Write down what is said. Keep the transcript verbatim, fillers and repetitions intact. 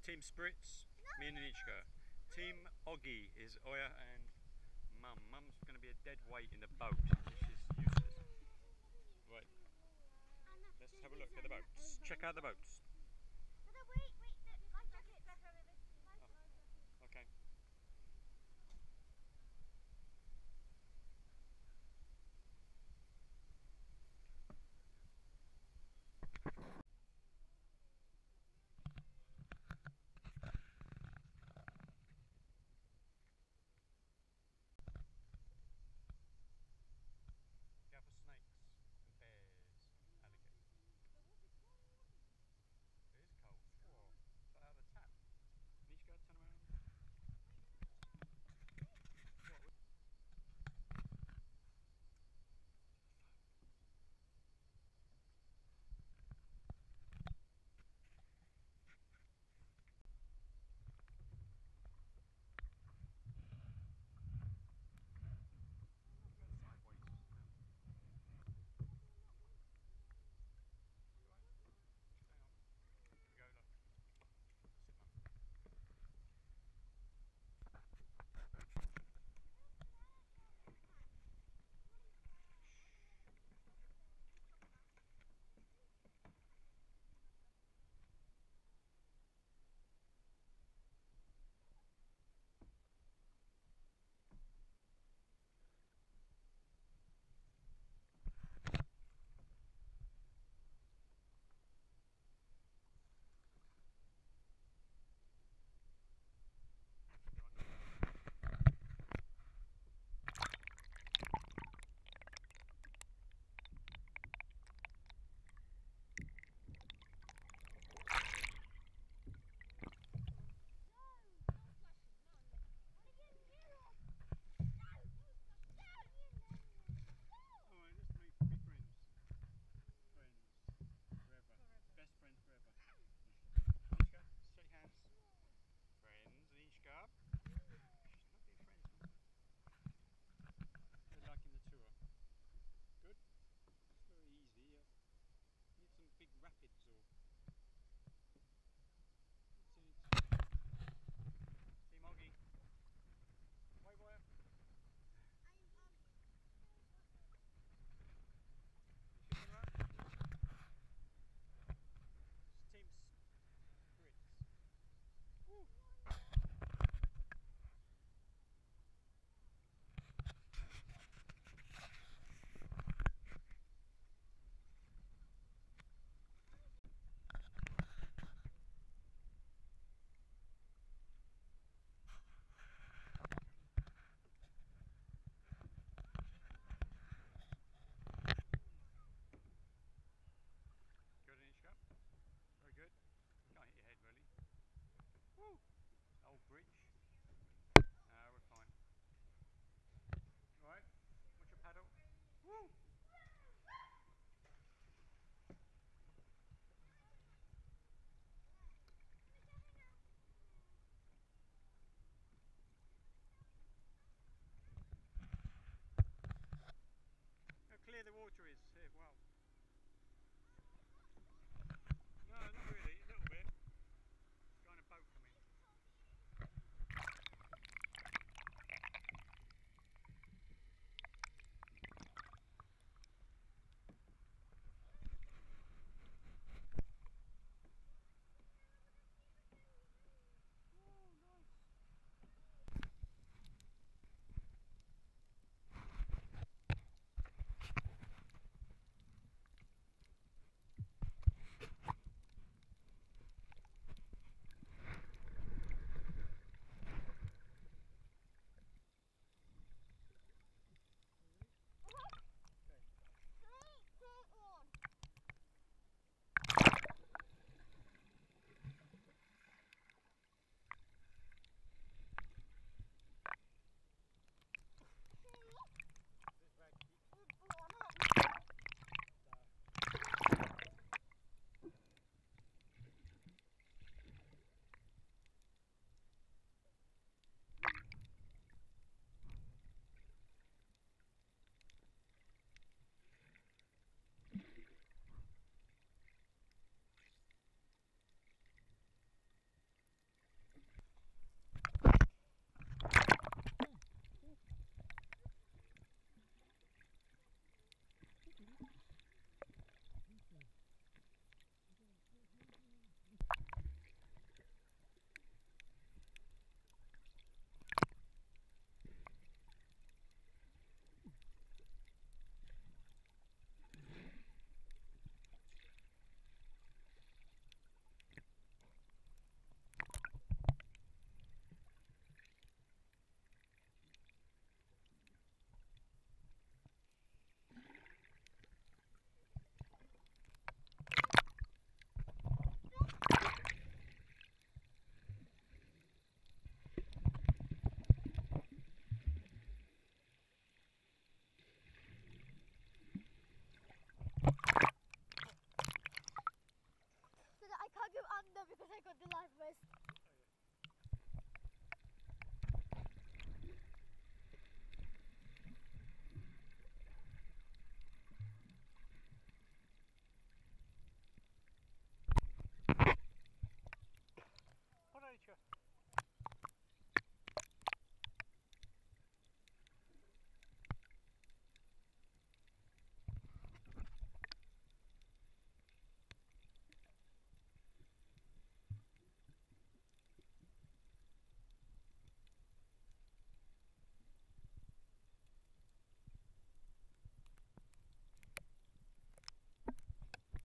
Team Spritz, me and Anichka. Team Oggy is Oya and Mum. Mum's going to be a dead weight in the boat. She's useless. Right, let's have a look at the boats. Check out the boats. Wait, wait, life jacket. Oh, okay. Go for snakes and bears and alligators. It is cold. Whoa. Is that out of the tap? Nishka, turn around. What? Go sideways. No. You alright? Hang on. Here we go, look. That's it, Mum. Alright, let's make be friends. Friends. Forever. Best friends forever. Nishka, shake hands. Friends, Nishka. She's not being friends, Mum. You're liking the tour. Good? It's very easy. Uh, you need some big rapids or... Team Oggy. Wait, wait. You should run. It's Team Spritz. Woo. Good, Anishka. Very good. You can't hit your head really. Woo! Old bridge. Ah, we're fine. Alright, watch your paddle. Woo! How clear the water is here. Wow. No, not really. A little bit. Got a boat coming. Oh, nice. can't go under because I got the life vest.